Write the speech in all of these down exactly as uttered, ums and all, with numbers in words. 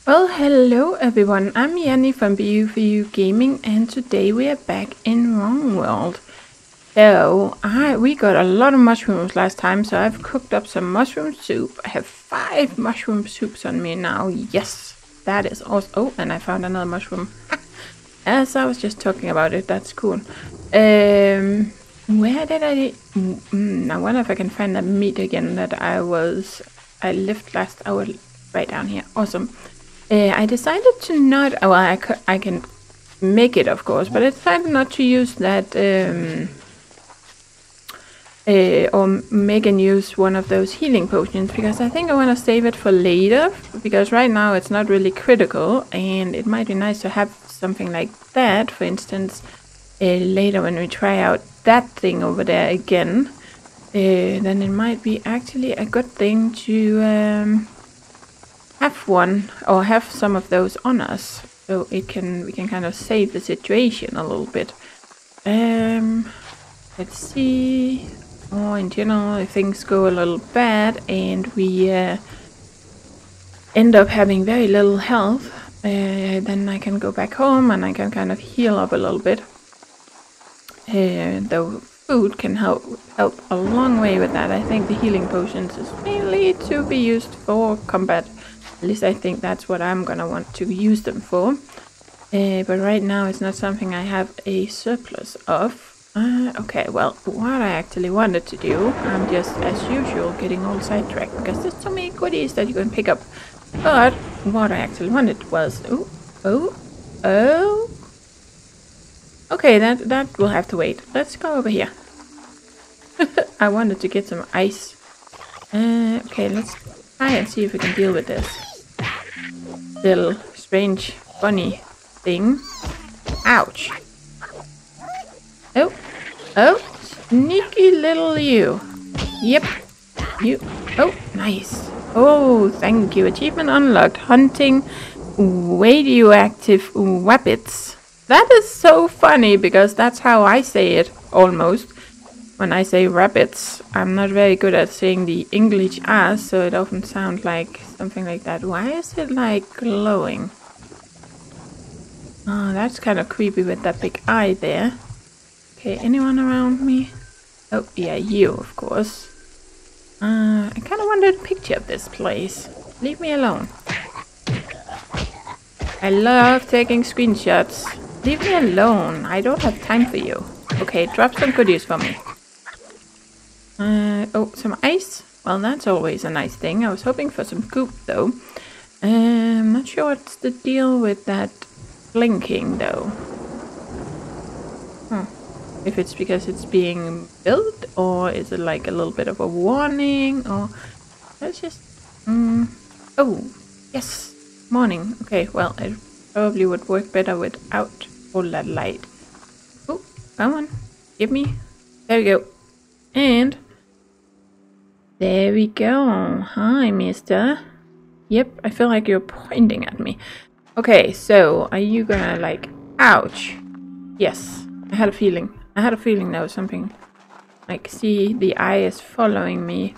Well, hello everyone, I'm Yanni from B U V U Gaming, and today we are back in Wrongworld. So, I, we got a lot of mushrooms last time, so I've cooked up some mushroom soup. I have five mushroom soups on me now. Yes, that is awesome. Oh, and I found another mushroom. As I was just talking about it, that's cool. Um, where did I... Mm, I wonder if I can find that meat again that I was... I left last hour right down here. Awesome. Uh, I decided to not, well, I, I can make it, of course, but I decided not to use that, um, uh, or make and use one of those healing potions, because I think I want to save it for later, because right now it's not really critical, and it might be nice to have something like that, for instance, uh, later when we try out that thing over there again, uh, then it might be actually a good thing to... Um, have one or have some of those on us, so it can we can kind of save the situation a little bit. Um, let's see. Oh, in general, if things go a little bad and we uh, end up having very little health, uh, then I can go back home and I can kind of heal up a little bit. Uh, though food can help help a long way with that. I think the healing potions is mainly to be used for combat. At least I think that's what I'm gonna want to use them for. Uh, but right now it's not something I have a surplus of. Uh, okay, well, what I actually wanted to do, I'm just, as usual, getting all sidetracked because there's so many goodies that you can pick up. But what I actually wanted was... Oh, oh, oh... Okay, that, that will have to wait. Let's go over here. I wanted to get some ice. Uh, okay, let's try and see if we can deal with this little strange bunny thing. Ouch. Oh, oh, sneaky little you. Yep, you. Oh, nice. Oh, thank you. Achievement unlocked. Hunting radioactive rabbits. That is so funny because that's how I say it almost. When I say rabbits, I'm not very good at saying the English R, so it often sounds like something like that. Why is it like glowing? Oh, that's kind of creepy with that big eye there. Okay, anyone around me? Oh, yeah, you, of course. Uh, I kind of wanted a picture of this place. Leave me alone. I love taking screenshots. Leave me alone. I don't have time for you. Okay, drop some goodies for me. Uh, oh, some ice. Well, that's always a nice thing. I was hoping for some goop, though. Uh, I'm not sure what's the deal with that blinking, though. Huh. If it's because it's being built, or is it like a little bit of a warning, or... Let's just... Um, oh, yes. Morning. Okay, well, it probably would work better without all that light. Oh, come on. Give me. There we go. And... there we go. Hi, mister. Yep, I feel like you're pointing at me. Okay, so are you gonna like... Ouch. Yes, I had a feeling. I had a feeling there was something. Like, see, the eye is following me.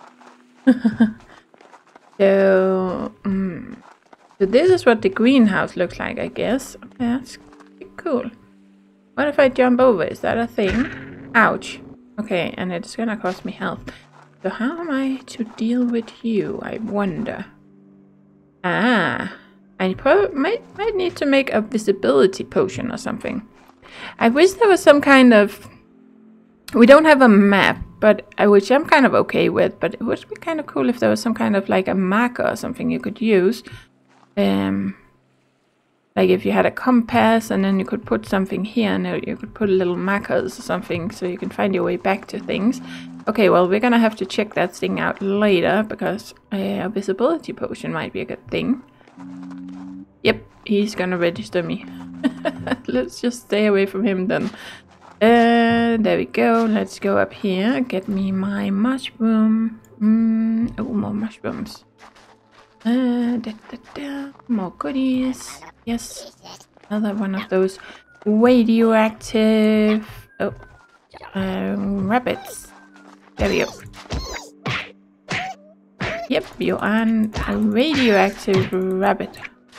so, um, so this is what the greenhouse looks like, I guess. Okay, that's cool. What if I jump over? Is that a thing? Ouch. Okay, and it's gonna cost me health. So how am I to deal with you, I wonder? Ah, I probably might, might need to make a visibility potion or something. I wish there was some kind of... We don't have a map, but I, which I'm kind of okay with, but it would be kind of cool if there was some kind of like a marker or something you could use. Um, like if you had a compass and then you could put something here and you could put little markers or something so you can find your way back to things. Okay, well, we're gonna have to check that thing out later, because uh, a visibility potion might be a good thing. Yep, he's gonna register me. Let's just stay away from him then. Uh, there we go. Let's go up here. Get me my mushroom. Mm, oh, more mushrooms. Uh, da, da, da. More goodies. Yes. Another one of those radioactive... Oh. Um, rabbits. There we go. Yep, you are a radioactive rabbit.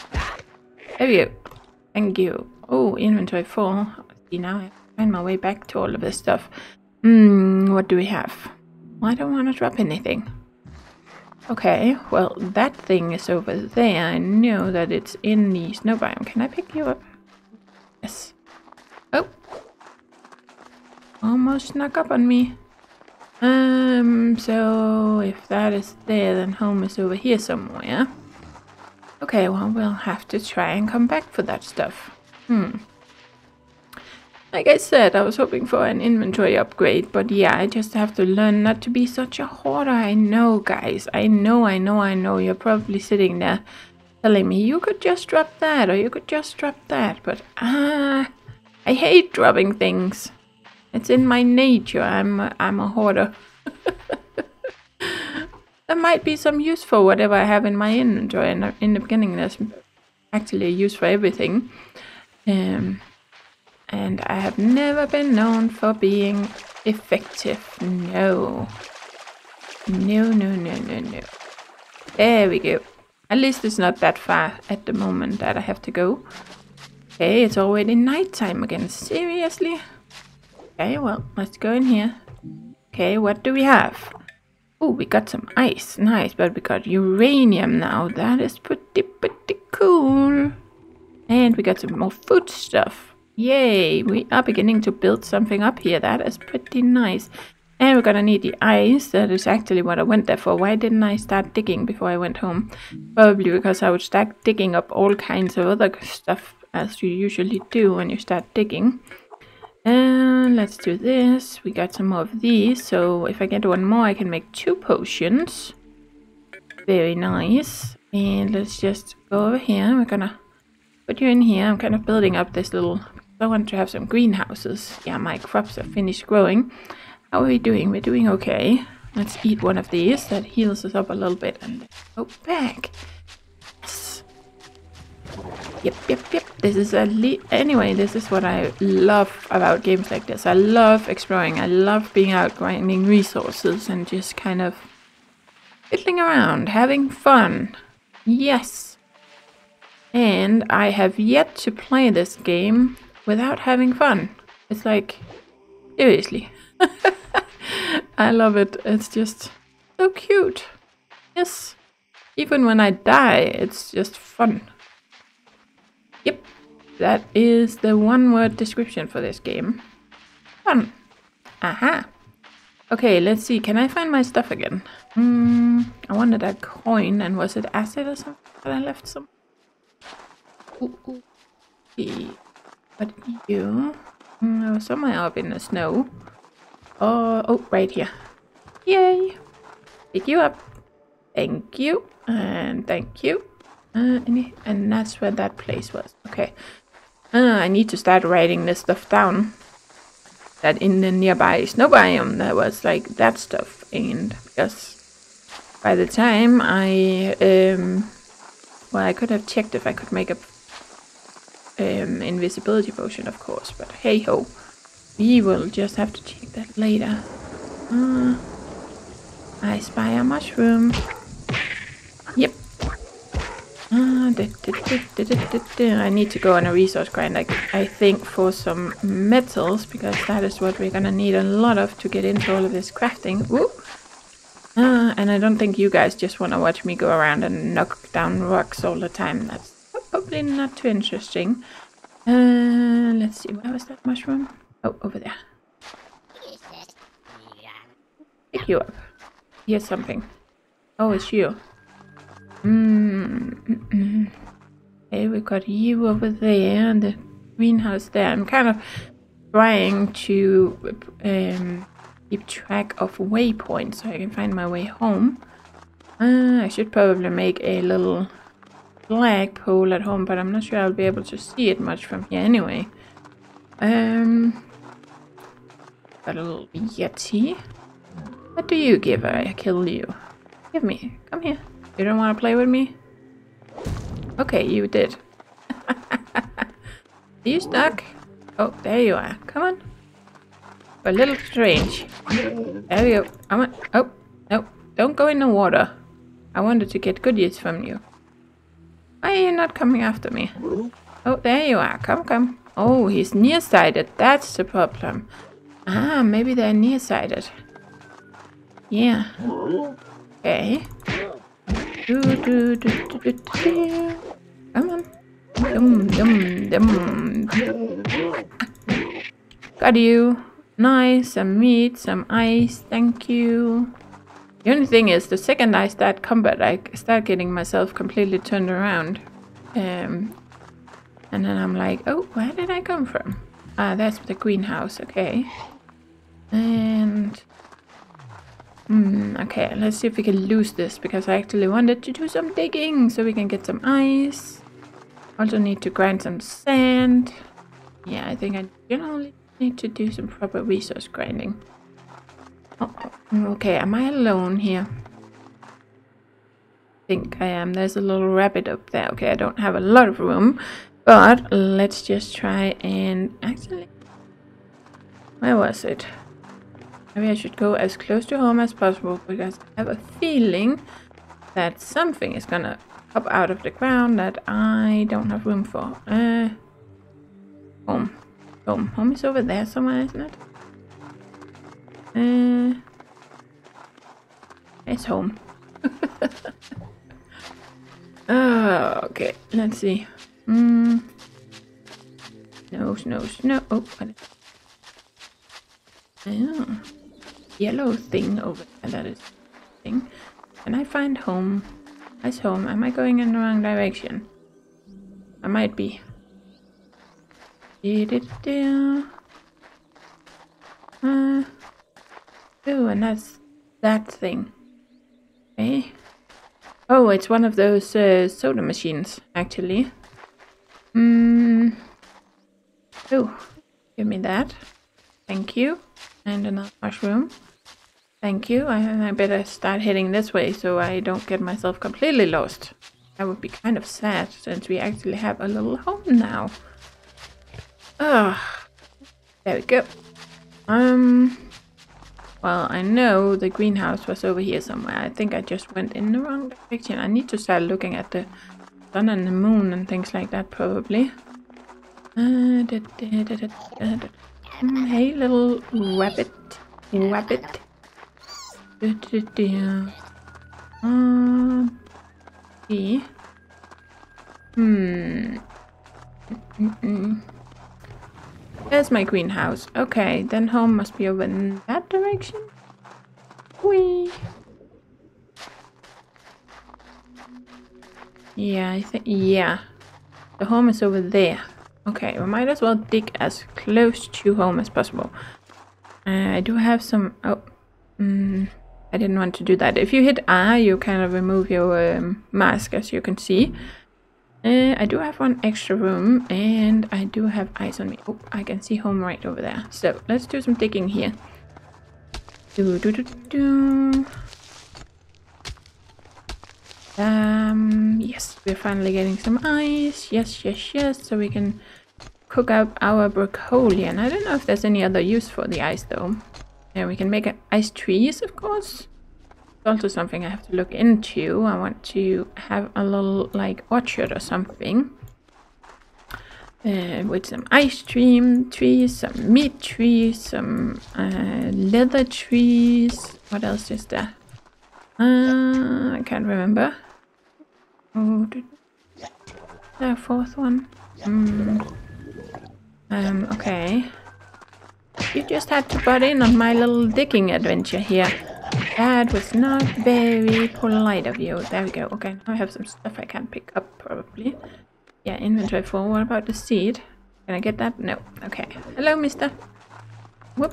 There we go. Thank you. Oh, inventory full. See, now I have to find my way back to all of this stuff. Hmm, what do we have? Well, I don't want to drop anything. Okay, well, that thing is over there. I know that it's in the snow biome. Can I pick you up? Yes. Oh. Almost snuck up on me. Um, so if that is there, then home is over here somewhere. Okay, well, we'll have to try and come back for that stuff. Hmm. Like I said, I was hoping for an inventory upgrade, but yeah, I just have to learn not to be such a hoarder. I know, guys. I know, I know, I know. You're probably sitting there telling me, you could just drop that, or you could just drop that. But, ah, I hate dropping things. It's in my nature. I'm a, I'm a hoarder. There might be some use for whatever I have in my inventory. And in the beginning, there's actually a use for everything. Um... And I have never been known for being effective. No. No, no, no, no, no. There we go. At least it's not that far at the moment that I have to go. Okay, it's already nighttime again. Seriously? Okay, well, let's go in here. Okay, what do we have? Oh, we got some ice. Nice, but we got uranium now. That is pretty, pretty cool. And we got some more food stuff. Yay, we are beginning to build something up here. That is pretty nice. And we're gonna need the ice. That is actually what I went there for. Why didn't I start digging before I went home? Probably because I would start digging up all kinds of other stuff, as you usually do when you start digging. And let's do this. We got some more of these. So if I get one more, I can make two potions. Very nice. And let's just go over here. We're gonna put you in here. I'm kind of building up this little... I want to have some greenhouses. Yeah, my crops have finished growing. How are we doing? We're doing okay. Let's eat one of these. That heals us up a little bit. And let's go back. Yes. Yep, yep, yep. This is a le anyway, this is what I love about games like this. I love exploring. I love being out grinding resources and just kind of fiddling around, having fun. Yes. And I have yet to play this game without having fun. It's like, seriously. I love it. It's just so cute. Yes. Even when I die, it's just fun. Yep. That is the one word description for this game. Fun. Aha. Okay, let's see. Can I find my stuff again? Hmm. I wanted a coin, and was it acid or something that I left some? Ooh, ooh. See. But you... Mm, I was somewhere up in the snow. Oh, oh, right here. Yay! Pick you up. Thank you. And thank you. Uh, and, and that's where that place was. Okay. Uh, I need to start writing this stuff down. That in the nearby snow biome there was like that stuff. And because by the time I... Um, well, I could have checked if I could make a... Um, invisibility potion, of course, but hey ho, we will just have to check that later. Uh, I spy a mushroom. Yep. Uh, da, da, da, da, da, da. I need to go on a resource grind, I, I think, for some metals, because that is what we're gonna need a lot of to get into all of this crafting. Woo! Uh, and I don't think you guys just want to watch me go around and knock down rocks all the time. That's probably not too interesting. Uh, let's see, where was that mushroom? Oh, over there. Pick you up. Here's something. Oh, it's you. Mm, mm, mm. Okay, we got you over there, and the greenhouse there. I'm kind of trying to um, keep track of waypoints so I can find my way home. Uh, I should probably make a little flagpole at home, but I'm not sure I'll be able to see it much from here anyway. Um, got a little yeti. What do you give her? I kill you. Give me. Come here. You don't want to play with me? Okay, you did. Are you stuck? Oh, there you are. Come on. A little strange. There we go. Come on. Oh, no. Don't go in the water. I wanted to get goodies from you. Why are you not coming after me? Oh, there you are. Come, come. Oh, he's nearsighted. That's the problem. Ah, maybe they're nearsighted. Yeah. Okay. Do, do, do, do, do, do. Come on. Dum, dum, dum. Got you. Nice. Some meat, some ice. Thank you. The only thing is, the second I start combat, I start getting myself completely turned around. Um, and then I'm like, oh, where did I come from? Ah, that's the greenhouse. Okay. And... Hmm, okay, let's see if we can lose this, because I actually wanted to do some digging so we can get some ice. Also need to grind some sand. Yeah, I think I generally need to do some proper resource grinding. Oh, okay, am I alone here? I think I am. There's a little rabbit up there. Okay, I don't have a lot of room, but let's just try and actually... Where was it? Maybe I should go as close to home as possible, because I have a feeling that something is gonna pop out of the ground that I don't have room for. Uh, home. Home. Home is over there somewhere, isn't it? Uh, it's home. Oh, okay, let's see. Mm. Snow, snow, snow. Oh, what is it? Oh. Yellow thing over there, that is thing. Can I find home? That's home. Am I going in the wrong direction? I might be. Uh, oh, and that's that thing. Okay. Oh, it's one of those uh, soda machines, actually. Hmm. Oh, give me that. Thank you. And another mushroom. Thank you. I, I better start heading this way so I don't get myself completely lost. That would be kind of sad, since we actually have a little home now. Ah, there we go. Um, well, I know the greenhouse was over here somewhere. I think I just went in the wrong direction. I need to start looking at the sun and the moon and things like that, probably. Uh, da, da, da, da, da, da. Mm, hey, little rabbit. Rabbit. Da, da, da. Um, see. Hmm. Mm -mm. There's my greenhouse. Okay, then home must be over in that direction. Whee! Yeah, I think, yeah. The home is over there. Okay, we might as well dig as close to home as possible. Uh, I do have some... Oh, mm, I didn't want to do that. If you hit R, you kind of remove your um, mask, as you can see. Uh, I do have one extra room, and I do have ice on me. Oh, I can see home right over there. So, let's do some digging here. Do, do, do, do. Um, yes, we're finally getting some ice. Yes, yes, yes. So we can cook up our broccoli. And I don't know if there's any other use for the ice, though. Yeah, we can make ice trees, of course. Also something I have to look into. I want to have a little like orchard or something uh, with some ice cream trees, some meat trees, some uh, leather trees. What else is there? Uh, I can't remember. Oh, did there a fourth one? Mm. Um, okay. You just had to butt in on my little digging adventure here. That was not very polite of you. There we go. Okay, now I have some stuff I can pick up, probably. Yeah, inventory full. What about the seed? Can I get that? No. Okay. Hello, mister. Whoop.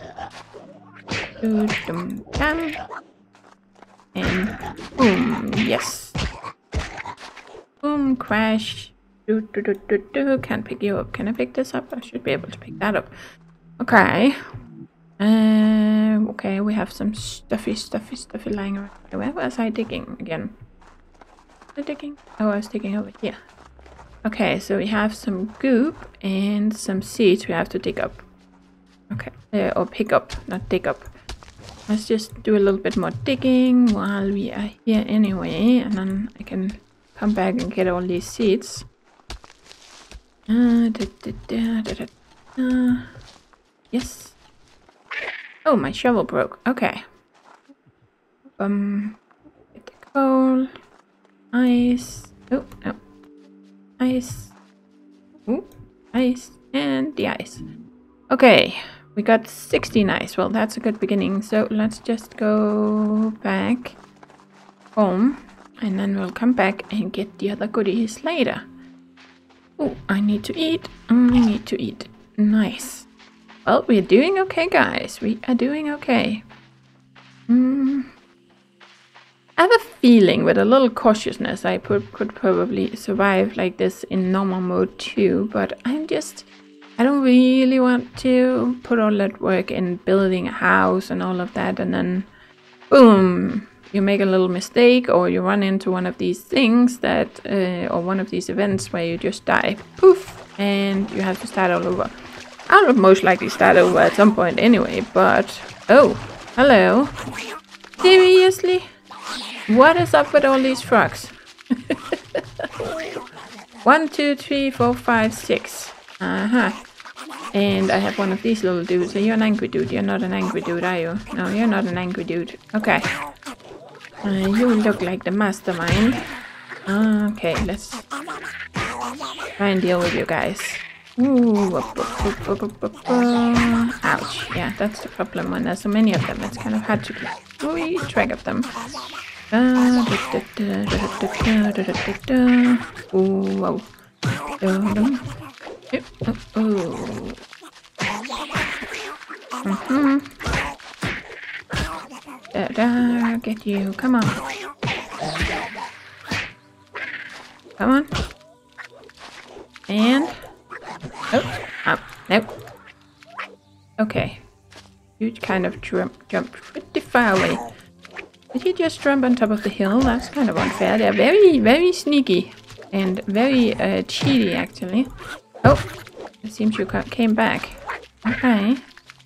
Dum dum. And boom. Yes. Boom. Crash. Do, do, do, do, do. Can't pick you up. Can I pick this up? I should be able to pick that up. Okay. Um, okay, we have some stuffy, stuffy, stuffy lying around. Where was I digging again? Was I digging? Oh, I was digging over here. Okay, so we have some goop and some seeds we have to dig up. Okay, uh, or pick up, not dig up. Let's just do a little bit more digging while we are here anyway, and then I can come back and get all these seeds. Uh, da, da, da, da, da, da. Yes. Oh, my shovel broke. Okay. Um, get the coal. Ice. Oh, no. Ice. Ooh, ice. And the ice. Okay. We got sixteen ice. Well, that's a good beginning. So let's just go back home. And then we'll come back and get the other goodies later. Oh, I need to eat. I need to eat. Nice. Well, we're doing okay, guys. We are doing okay. Mm. I have a feeling with a little cautiousness I could, could probably survive like this in normal mode too. But I'm just... I don't really want to put all that work in building a house and all of that. And then, boom, you make a little mistake or you run into one of these things that... Uh, or one of these events where you just die. Poof! And you have to start all over. I'll most likely start over at some point anyway, but... Oh, hello. Seriously? What is up with all these frogs? One, two, three, four, five, six. Uh-huh. And I have one of these little dudes. Are you an angry dude? You're not an angry dude, are you? No, you're not an angry dude. Okay. Uh, you look like the mastermind. Okay, let's try and deal with you guys. Ooh, up, up, up, up, up, up, up. Ouch. Yeah, that's the problem when there's so many of them. It's kind of hard to keep track of them. Uh, da, da, da, da, da, da, da, da. Ooh, whoa. Uh, oh, oh. Mm-hmm. Da, da, get you. Come on. Come on. And... Oh, oh, nope. Okay. You kind of jump, jumped pretty far away. Did you just jump on top of the hill? That's kind of unfair. They're very, very sneaky. And very uh, cheaty, actually. Oh, it seems you came back. Okay.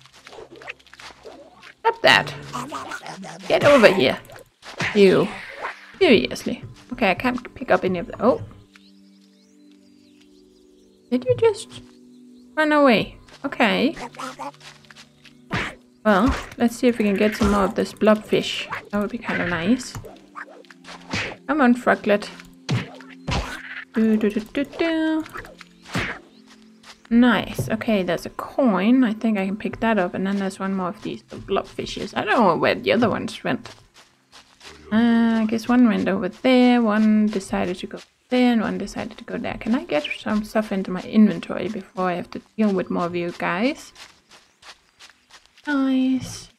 Stop that. Get over here. You. Seriously. Okay, I can't pick up any of the... Oh. Did you just run away? Okay. Well, let's see if we can get some more of this blobfish. That would be kind of nice. Come on, froglet. Do, do, do, do, do. Nice. Okay, there's a coin. I think I can pick that up. And then there's one more of these blobfishes. I don't know where the other ones went. Uh, I guess one went over there. One decided to go there. And one decided to go there. Can I get some stuff into my inventory before I have to deal with more of you guys? Nice.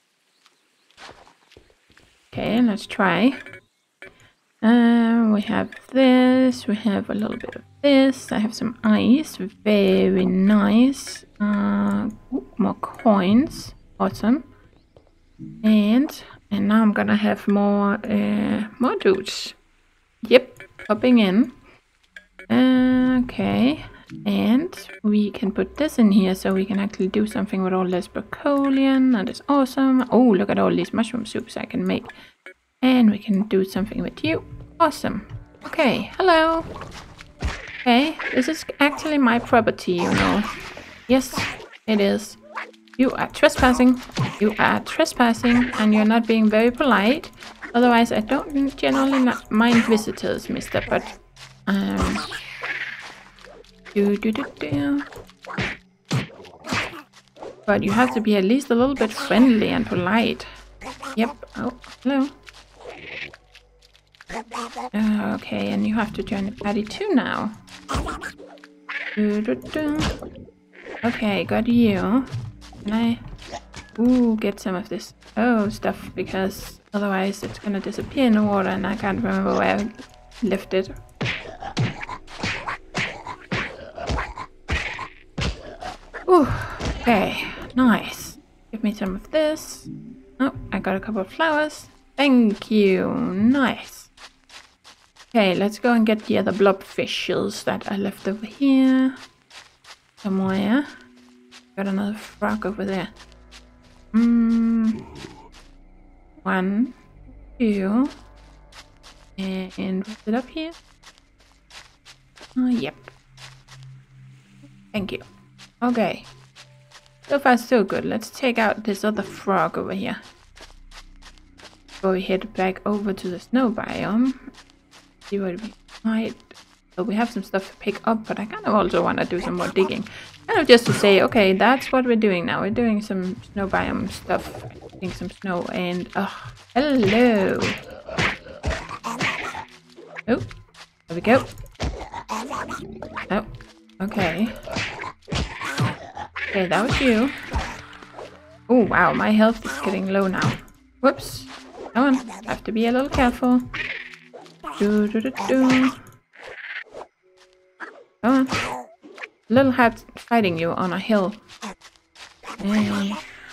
Okay, let's try. Um, we have this. We have a little bit of this. I have some ice. Very nice. Uh, ooh, more coins. Awesome. And and now I'm gonna have more uh, more dudes. Yep, popping in. Uh, okay. And we can put this in here so we can actually do something with all this brocolian. That is awesome. Oh, look at all these mushroom soups I can make. And we can do something with you. Awesome. Okay, hello. Okay, this is actually my property, you know. Yes, it is. You are trespassing. You are trespassing and you're not being very polite. Otherwise, I don't generally not mind visitors, mister, but... Um... Do, do, do, do. But you have to be at least a little bit friendly and polite. Yep. Oh, hello. Uh, okay, and you have to join the party too now. Do, do, do. Okay, got you. Can I... Ooh, get some of this oh stuff, because otherwise it's gonna disappear in the water and I can't remember where I left it. Ooh, okay, nice. Give me some of this. Oh, I got a couple of flowers. Thank you, nice. Okay, let's go and get the other blobfishes that I left over here. Somewhere. Got another frog over there. Mm, one, two, and what's it up here? Uh, yep. Thank you. Okay. So far so good. Let's take out this other frog over here. Before we head back over to the snow biome. See what we might... So we have some stuff to pick up, but I kind of also want to do some more digging. Kind of just to say, okay, that's what we're doing now. We're doing some snow biome stuff. Getting some snow and... Oh, hello! Oh, there we go. Oh, okay. Okay, that was you. Oh, wow, my health is getting low now. Whoops. Come on, have to be a little careful. Do, do, do, do. Come on. A little hard fighting you on a hill. And...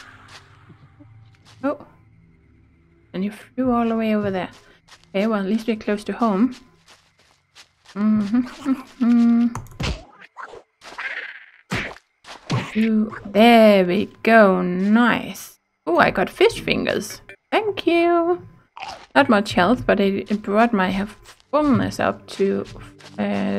Oh. And you flew all the way over there. Okay, well, at least we're close to home. Mm-hmm. You, there we go. Nice. Oh, I got fish fingers. Thank you. Not much health, but it, it brought my fullness up to uh,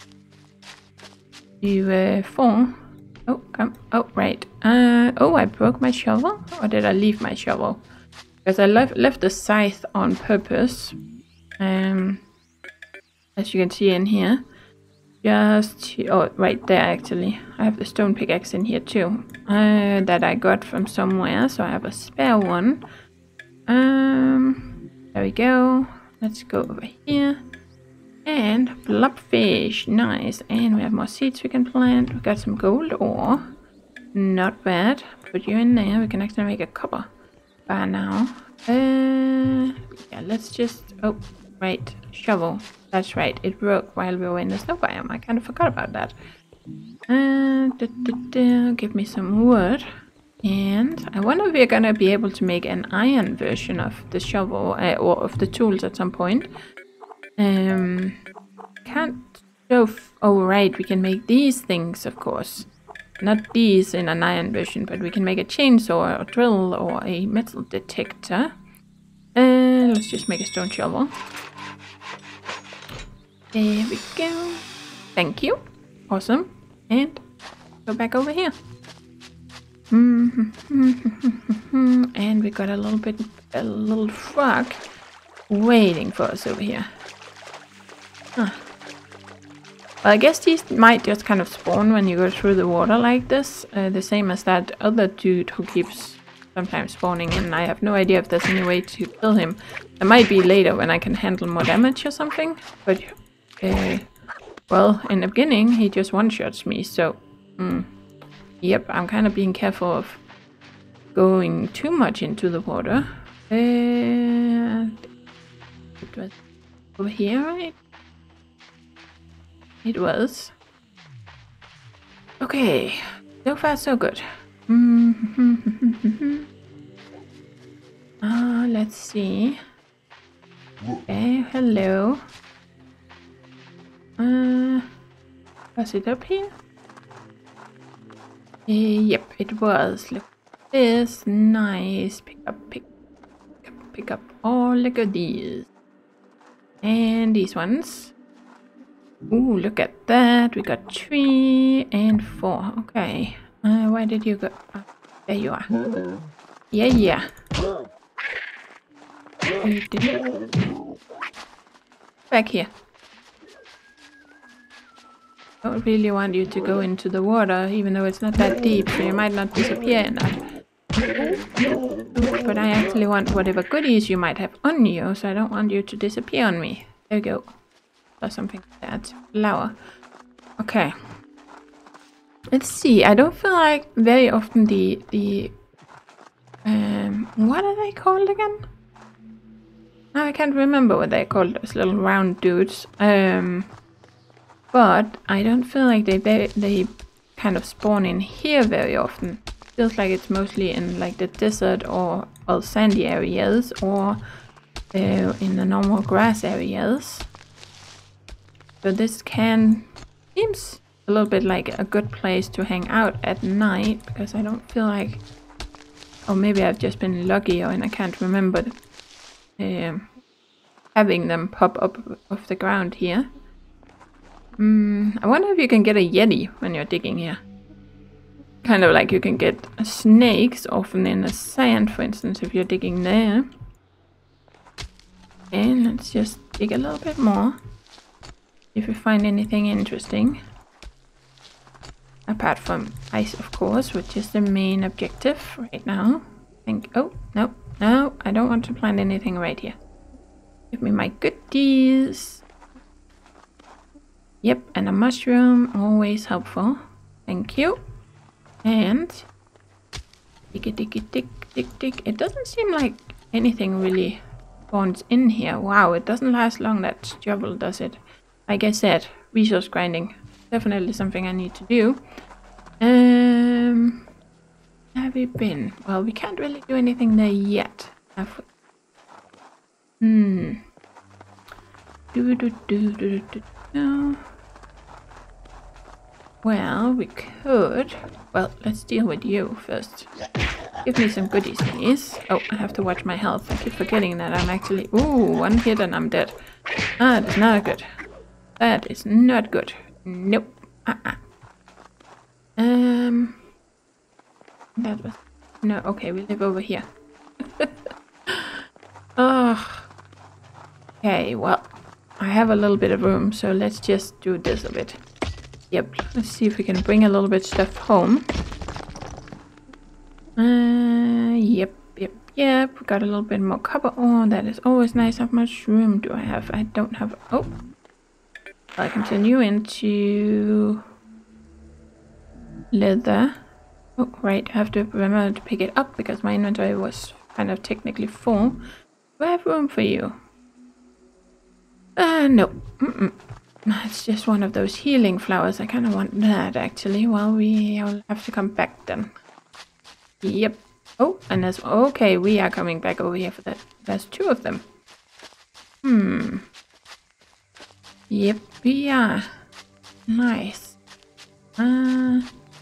to uh, four. Oh, come. Oh, right. Uh, oh, I broke my shovel, or did I leave my shovel? Because I left left the scythe on purpose. Um, as you can see in here, just oh, right there actually. I have the stone pickaxe in here too. Uh, that I got from somewhere, so I have a spare one. Um, there we go. Let's go over here. And blobfish, nice. And we have more seeds we can plant. We got some gold ore. Not bad. Put you in there. We can actually make a copper bar now. Uh, yeah, let's just... Oh, right. Shovel. That's right. It broke while we were in the snow biome. I kind of forgot about that. Uh, da, da, da. Give me some wood. And I wonder if we're gonna be able to make an iron version of the shovel uh, or of the tools at some point. Um, can't show. F oh, right, we can make these things, of course. Not these in an iron version, but we can make a chainsaw, or a drill, or a metal detector. Uh, let's just make a stone shovel. There we go. Thank you. Awesome. And go back over here. Mm-hmm. And we got a little bit, a little frog waiting for us over here. Huh. Well, I guess these might just kind of spawn when you go through the water like this. Uh, the same as that other dude who keeps sometimes spawning in. I have no idea if there's any way to kill him. There might be later when I can handle more damage or something. But, uh, well, in the beginning he just one-shots me, so... Mm. Yep, I'm kind of being careful of going too much into the water. And it was over here, right? It was. Okay, so far so good. Mm-hmm. uh, let's see. Okay, hello. Uh, was it up here? Uh, yep, it was. Look at this. Nice. Pick up, pick, pick up, pick up all the goodies. And these ones. Ooh, look at that. We got three and four. Okay. Uh, where did you go? Oh, there you are. Yeah, yeah. Back here. I don't really want you to go into the water, even though it's not that deep, so you might not disappear in that. But I actually want whatever goodies you might have on you, so I don't want you to disappear on me. There we go. Or something like that. Flower. Okay. Let's see. I don't feel like very often the... the um, what are they called again? Now I can't remember what they're called, those little round dudes. Um... But I don't feel like they they kind of spawn in here very often. Feels like it's mostly in like the desert or well, sandy areas or uh, in the normal grass areas. So this can seems a little bit like a good place to hang out at night because I don't feel like, or maybe I've just been lucky or and I can't remember um, having them pop up off the ground here. Mm, I wonder if you can get a yeti when you're digging here. Kind of like you can get snakes often in the sand, for instance, if you're digging there. And let's just dig a little bit more. If we find anything interesting. Apart from ice, of course, which is the main objective right now. I think, oh, no, no, I don't want to plant anything right here. Give me my goodies. Yep, and a mushroom, always helpful. Thank you. And dig it, dig it, dig, dig, dig. It doesn't seem like anything really spawns in here. Wow, it doesn't last long, that shovel, does it? Like I said, resource grinding. Definitely something I need to do. Um, where have we been? Well, we can't really do anything there yet. Have we? Hmm. Do do do do do do. Well, we could. Well, let's deal with you first. Give me some goodies, please. Oh, I have to watch my health. I keep forgetting that I'm actually. Ooh, one hit and I'm dead. Ah, that's not good. That is not good. Nope. Uh-uh. Um. That was... No, okay, we live over here. Oh. Okay, well, I have a little bit of room, so let's just do this a bit. Yep, let's see if we can bring a little bit of stuff home. Uh, yep, yep, yep. We got a little bit more copper ore. That is always nice. How much room do I have? I don't have... Oh. I'll continue into leather. Oh, right, I have to remember to pick it up because my inventory was kind of technically full. Do I have room for you? Uh, no. Mm-mm. It's just one of those healing flowers. I kind of want that, actually. Well, we will have to come back then. Yep. Oh, and there's... Okay, we are coming back over here for that. There's two of them. Hmm. Yep, we are. Nice. Uh,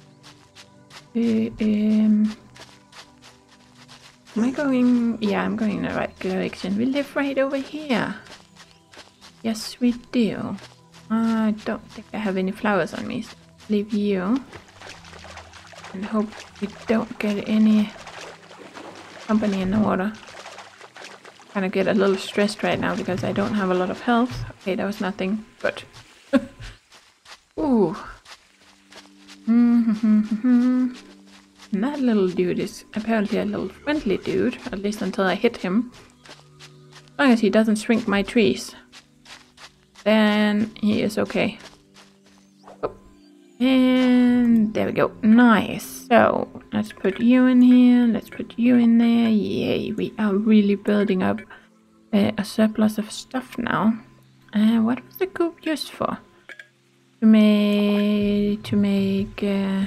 um, am I going? Yeah, I'm going in the right direction. We live right over here. Yes, we do. I don't think I have any flowers on me. So leave you. And hope we don't get any company in the water. Kind of get a little stressed right now because I don't have a lot of health. Okay, that was nothing, but ooh. Mm-hmm. And that little dude is apparently a little friendly dude, at least until I hit him. As long as he doesn't shrink my trees, then he is okay. Oh. And there we go. Nice. So let's put you in here. Let's put you in there. Yay, we are really building up uh, a surplus of stuff now. Uh, what was the goop used for? To make... To make... Uh,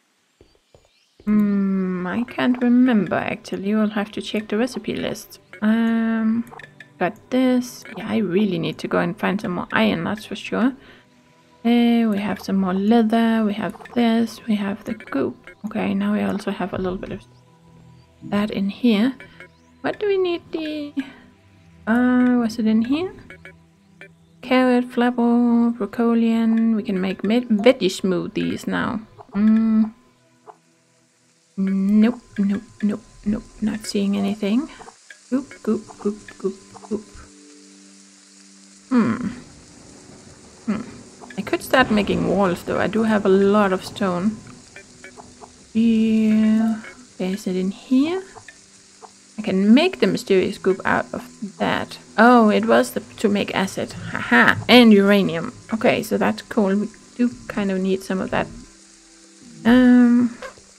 mm, I can't remember actually. We'll have to check the recipe list. Um, got this. Yeah, I really need to go and find some more iron, that's for sure. Uh, we have some more leather. We have this. We have the goop. Okay, now we also have a little bit of that in here. What do we need the... Uh, was it in here? Carrot, flapple, broccolian. We can make veggie smoothies now. Mm. Nope, nope, nope, nope. Not seeing anything. Goop, goop, goop, goop, goop. Hmm. Hmm. I could start making walls though. I do have a lot of stone. Yeah. Okay, is it in here? I can make the mysterious goop out of that. Oh, it was the, to make acid. Haha. And uranium. Okay, so that's cool. We do kind of need some of that. Um.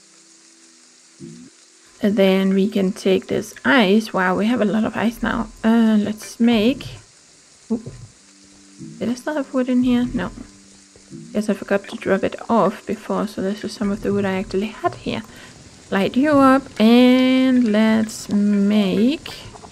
And then we can take this ice. Wow, we have a lot of ice now. Uh, let's make... Ooh. Did I still have wood in here? No. Guess I forgot to drop it off before, so this is some of the wood I actually had here. Light you up, and let's make...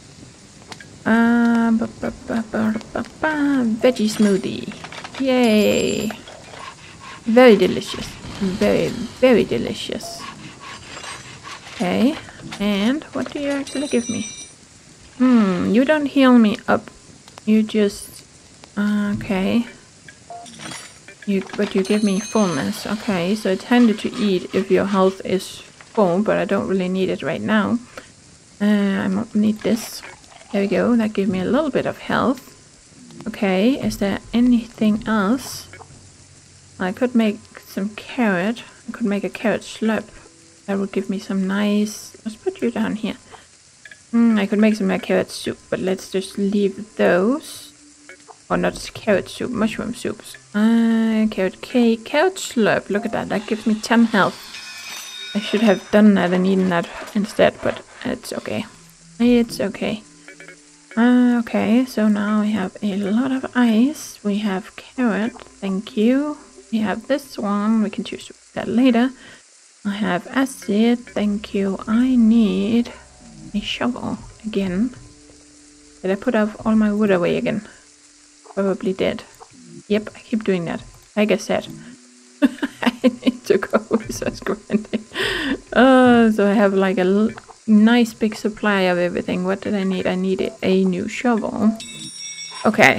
Uh, ba -ba -ba -ba -ba -ba, veggie smoothie. Yay! Very delicious. Very, very delicious. Okay, and what do you actually give me? Hmm, you don't heal me up. You just... Okay. You, but you give me fullness. Okay, so it's handy to eat if your health is full, but I don't really need it right now. Uh, I might need this. There we go. That gives me a little bit of health. Okay, is there anything else? I could make some carrot. I could make a carrot slurp. That would give me some nice... Let's put you down here. Mm, I could make some uh, carrot soup, but let's just leave those. Or not carrot soup, mushroom soups. Uh, carrot cake, carrot slurp. Look at that. That gives me ten health. I should have done that and eaten that instead, but it's okay. It's okay. Uh, okay, so now we have a lot of ice. We have carrot. Thank you. We have this one. We can choose that later. I have acid. Thank you. I need a shovel again. Did I put off all my wood away again? Probably did. Yep, I keep doing that. Like I said. I need to go resource grinding. Oh, so I have like a l nice big supply of everything. What did I need? I needed a new shovel. Okay.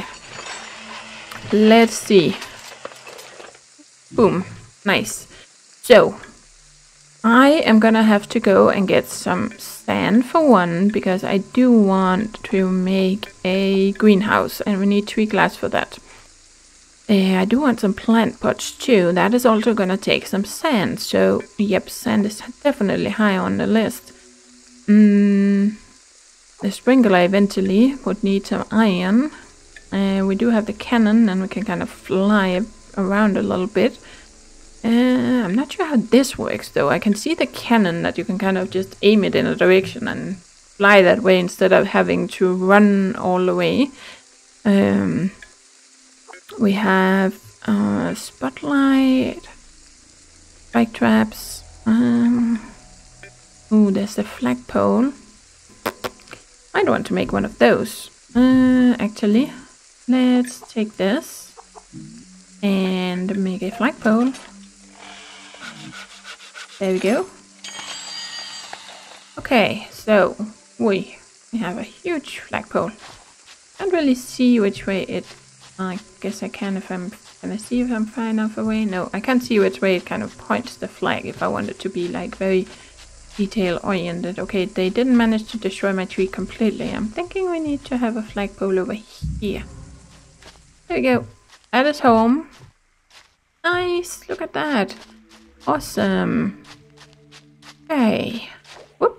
Let's see. Boom. Nice. So, I am gonna have to go and get some sand for one, because I do want to make a greenhouse and we need three glass for that. Uh, I do want some plant pots too. That is also gonna take some sand. So, yep, sand is definitely high on the list. Mm, the sprinkler eventually would need some iron. Uh, we do have the cannon and we can kind of fly around a little bit. Uh, I'm not sure how this works though. I can see the cannon that you can kind of just aim it in a direction and fly that way instead of having to run all the way. Um, we have uh, spotlight, spike traps. Um, ooh, there's the flagpole. I'd want to make one of those. Uh, actually, let's take this and make a flagpole. There we go. Okay, so we, we have a huge flagpole. Can't really see which way it... I guess I can if I'm... Can I see if I'm far enough away? No, I can't see which way it kind of points the flag if I want it to be like very detail oriented. Okay, they didn't manage to destroy my tree completely. I'm thinking we need to have a flagpole over here. There we go. That is home. Nice, look at that. Awesome. Okay. Whoop.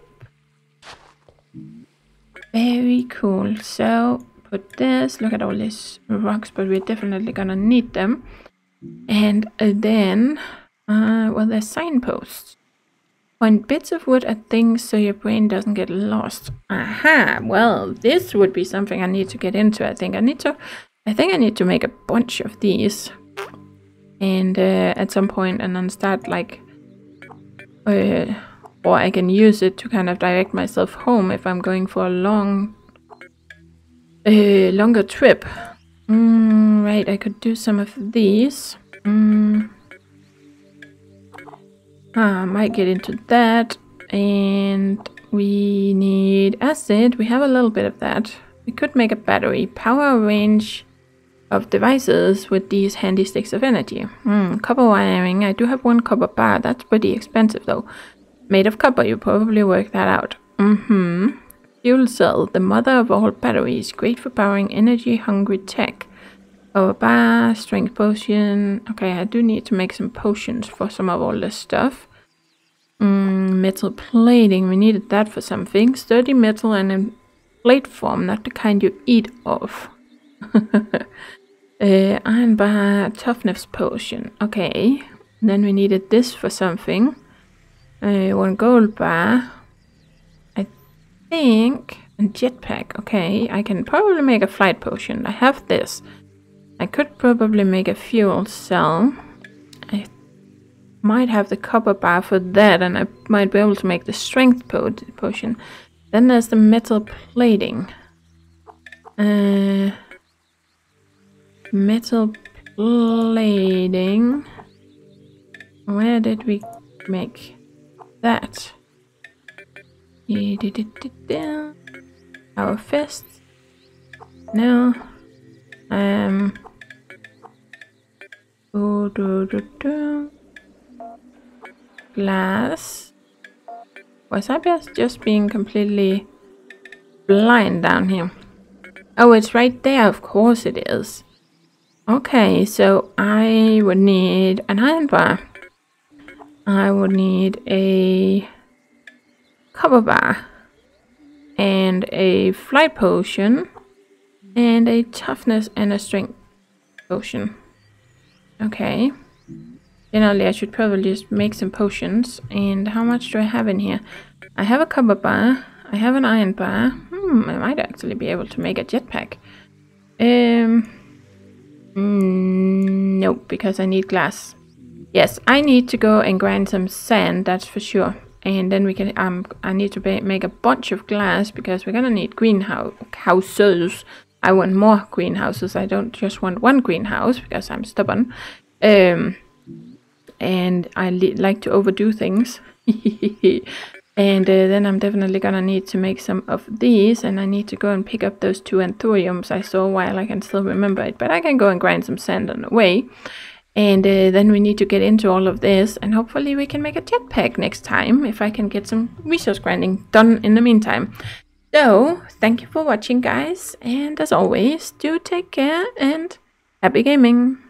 Very cool. So, put this. Look at all these rocks, but we're definitely gonna need them. And uh, then, uh, well, there's signposts. Point bits of wood at things so your brain doesn't get lost. Aha. Well, this would be something I need to get into. I think I need to. I think I need to make a bunch of these. And uh, at some point, and then start like, uh, or I can use it to kind of direct myself home if I'm going for a long, uh, longer trip. Mm, right, I could do some of these. Mm. Ah, I might get into that. And we need acid. We have a little bit of that. We could make a battery. Power range of devices with these handy sticks of energy. Hmm, copper wiring. I do have one copper bar. That's pretty expensive though. Made of copper, you probably work that out. Mm-hmm. Fuel cell, the mother of all batteries. Great for powering energy-hungry tech. Copper bar, strength potion. Okay, I do need to make some potions for some of all this stuff. Mm, metal plating. We needed that for something. Sturdy metal and in plate form, not the kind you eat off. uh, iron bar, toughness potion. Okay, then we needed this for something. Uh, one gold bar, I think, and jetpack. Okay, I can probably make a flight potion. I have this. I could probably make a fuel cell. I might have the copper bar for that, and I might be able to make the strength po potion. Then there's the metal plating. Uh, metal plating. Where did we make that? Our fist. No. Um. Do, do, do, do. Glass. Was I just, just being completely blind down here? Oh, it's right there. Of course it is. Okay, so I would need an iron bar. I would need a copper bar. And a flight potion. And a toughness and a strength potion. Okay. Generally, I should probably just make some potions. And how much do I have in here? I have a copper bar. I have an iron bar. Hmm, I might actually be able to make a jetpack. Um, mm, no, because I need glass. Yes, I need to go and grind some sand, that's for sure. And then we can, um, I need to make a bunch of glass because we're gonna need greenhouses. I want more greenhouses. I don't just want one greenhouse because I'm stubborn. Um, and I like to overdo things. And uh, then I'm definitely gonna need to make some of these, and I need to go and pick up those two anthuriums I saw while I can still remember it, but I can go and grind some sand on the way. And uh, then we need to get into all of this, and hopefully we can make a jetpack next time, if I can get some resource grinding done in the meantime. So, thank you for watching, guys, and as always, do take care, and happy gaming!